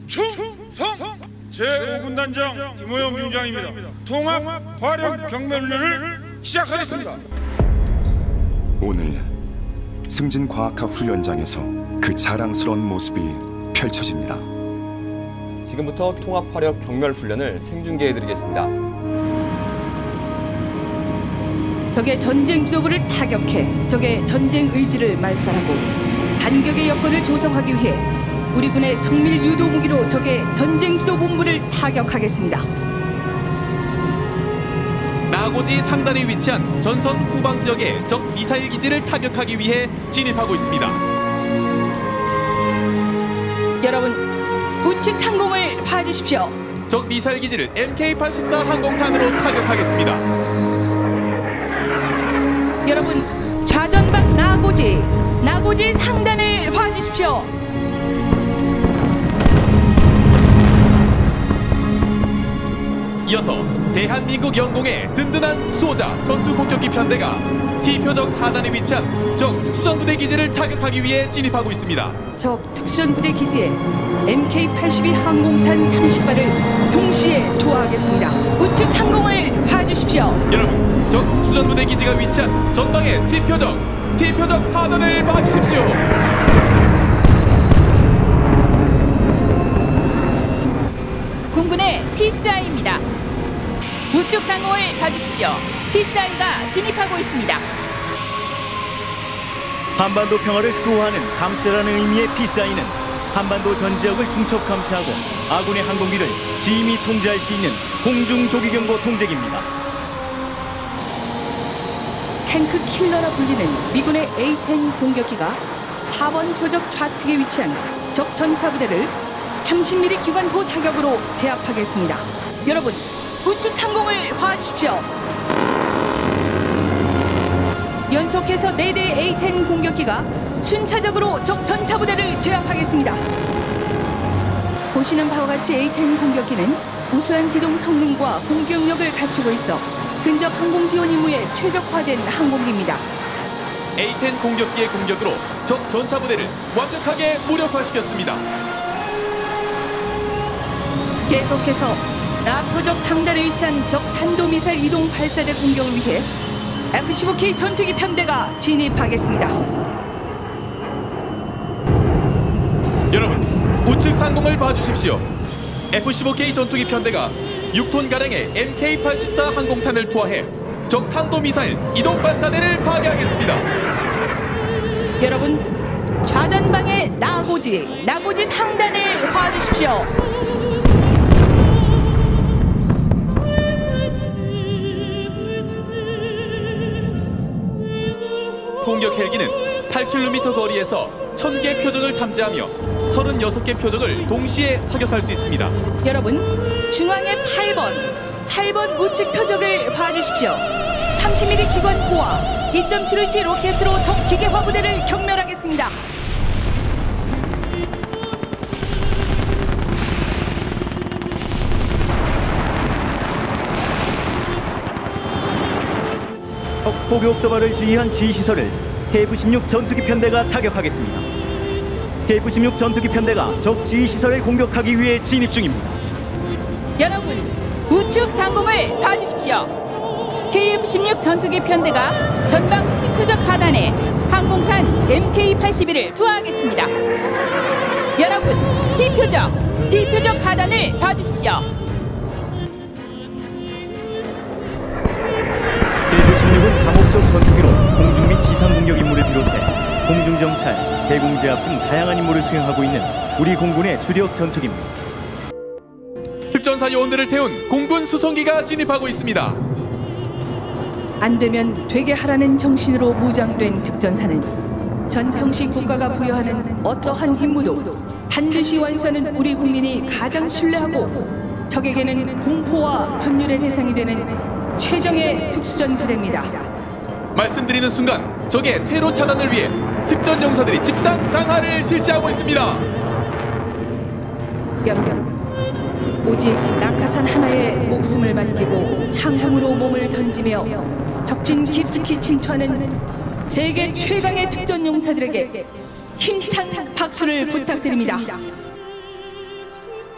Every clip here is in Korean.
충성! 제5군단장 이모영 중장입니다. 통합 화력 경매훈련을 시작하겠습니다. 오늘 승진과학화 훈련장에서 그 자랑스러운 모습이 펼쳐집니다. 지금부터 통합 화력 경멸 훈련을 생중계해드리겠습니다. 적의 전쟁 지도부를 타격해 적의 전쟁 의지를 말살하고 반격의 여건을 조성하기 위해 우리 군의 정밀 유도 무기로 적의 전쟁 지도 본부를 타격하겠습니다. 나고지 상단에 위치한 전선 후방 지역의 적 미사일 기지를 타격하기 위해 진입하고 있습니다. 여러분, 우측 상공을 봐주십시오. 적 미사일 기지를 MK-84 항공탄으로 타격하겠습니다. 여러분, 좌전방 나고지 상단을 봐주십시오. 이어서 대한민국 영공의 든든한 수호자 전투 공격기 편대가 T표적 하단에 위치한 적 특수전부대 기지를 타격하기 위해 진입하고 있습니다. 적 특수전부대 기지에 MK-82 항공탄 30발을 동시에 투하하겠습니다. 우측 상공을 봐주십시오. 여러분, 적 특수전부대 기지가 위치한 전방의 T표적 하단을 봐주십시오. 공군의 PSI입니다. 우측 상공을 봐주십시오. PSI가 진입하고 있습니다. 한반도 평화를 수호하는 감시라는 의미의 PSI는 한반도 전 지역을 중첩 감시하고 아군의 항공기를 지휘 통제할 수 있는 공중조기경보 통제기입니다. 탱크 킬러라 불리는 미군의 A-10 공격기가 4번 표적 좌측에 위치한 적 전차부대를 30mm 기관포 사격으로 제압하겠습니다. 여러분, 우측 상공을 봐주십시오. 연속해서 4대의 A-10 공격기가 순차적으로 적 전차부대를 제압하겠습니다. 보시는 바와 같이 A-10 공격기는 우수한 기동 성능과 공격력을 갖추고 있어 근접 항공 지원 임무에 최적화된 항공기입니다. A-10 공격기의 공격으로 적 전차부대를 완벽하게 무력화시켰습니다. 계속해서 나표적 상단에 위치한 적 탄도미사일 이동 발사대 공격을 위해 F-15K 전투기 편대가 진입하겠습니다. 여러분, 우측 상공을 봐주십시오. F-15K 전투기 편대가 6톤가량의 MK-84 항공탄을 투하해 적 탄도미사일 이동 발사대를 파괴하겠습니다. 여러분, 좌전방의 나고지 상단을 봐주십시오. 공격 헬기는 8km 거리에서 1000개 표적을 탐지하며 36개 표적을 동시에 사격할 수 있습니다. 여러분, 중앙의 8번 우측 표적을 봐주십시오. 30mm 기관포와 2.75인치 로켓으로 적 기계화 부대를 경멸하겠습니다. 포격 도발을 지휘한 지휘시설을 KF-16 전투기 편대가 타격하겠습니다. KF-16 전투기 편대가 적 지휘시설을 공격하기 위해 진입 중입니다. 여러분, 우측 상공을 봐주십시오. KF-16 전투기 편대가 전방 T표적 하단에 항공탄 MK-81을 투하하겠습니다. 여러분, T표적 하단을 봐주십시오. KF-16은 다목적 전투기로 공중 및 지상 공격 임무를 비롯해 공중정찰, 대공제압 등 다양한 임무를 수행하고 있는 우리 공군의 주력 전투기입니다. 특전사 요원들을 태운 공군 수송기가 진입하고 있습니다. 안 되면 되게 하라는 정신으로 무장된 특전사는 전평시 국가가 부여하는 어떠한 임무도 반드시 완수하는 우리 국민이 가장 신뢰하고 적에게는 공포와 전율의 대상이 되는 최정의 특수전 부대입니다. 말씀드리는 순간 적의 퇴로 차단을 위해 특전 용사들이 집단 강화를 실시하고 있습니다. 여러분, 오직 낙하산 하나에 목숨을 맡기고 창공으로 몸을 던지며 적진 깊숙이 침투하는 세계 최강의 특전 용사들에게 힘찬 박수를 부탁드립니다.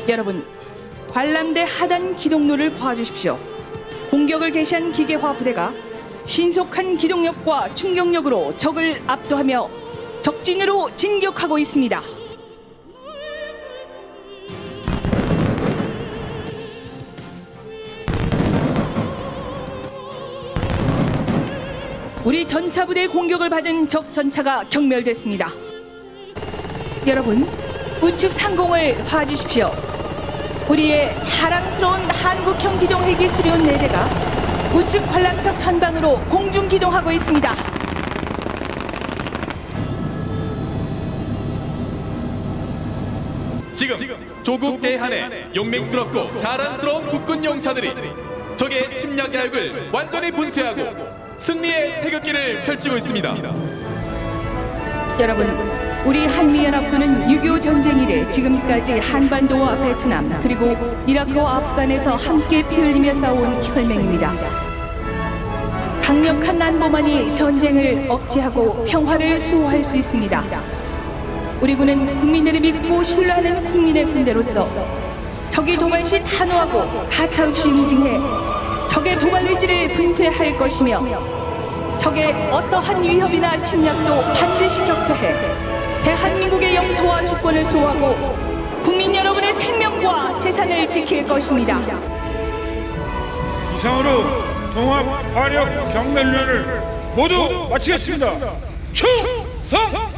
여러분, 관람대 하단 기동로를 봐주십시오. 공격을 개시한 기계화 부대가 신속한 기동력과 충격력으로 적을 압도하며 적진으로 진격하고 있습니다. 우리 전차부대의 공격을 받은 적 전차가 경멸됐습니다. 여러분, 우측 상공을 봐주십시오. 우리의 자랑스러운 한국형 기동 헬기 수리온 4대가 우측 관람석 전방으로 공중 기동하고 있습니다. 지금 조국 대한의 용맹스럽고 자랑스러운 국군 용사들이 적의 침략 야욕을 완전히 분쇄하고 승리의 태극기를 펼치고 있습니다. 여러분, 우리 한미연합군은 6.25 전쟁 이래 지금까지 한반도와 베트남 그리고 이라크와 아프간에서 함께 피 흘리며 싸워온 혈맹입니다. 강력한 안보만이 전쟁을 억제하고 평화를 수호할 수 있습니다. 우리 군은 국민들이 믿고 신뢰하는 국민의 군대로서 적이 도발 시 단호하고 가차없이 응징해 적의 도발 의지를 분쇄할 것이며 적의 어떠한 위협이나 침략도 반드시 격퇴해 대한민국의 영토와 주권을 수호하고 국민 여러분의 생명과 재산을 지킬 것입니다. 이상으로 통합 화력 경멸련을 모두 마치겠습니다. 충성!